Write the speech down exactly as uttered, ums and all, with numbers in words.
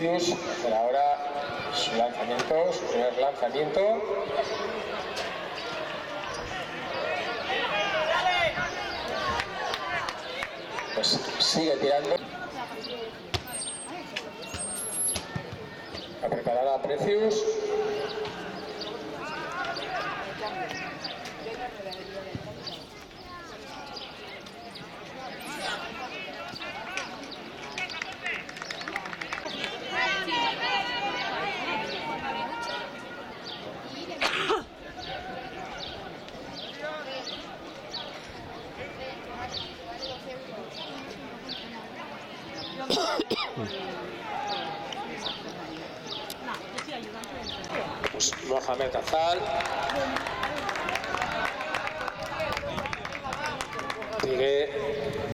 Precious hacer ahora su lanzamiento, su primer lanzamiento. Pues sigue tirando. A preparar a Precious. Pues Mohamed Azal sigue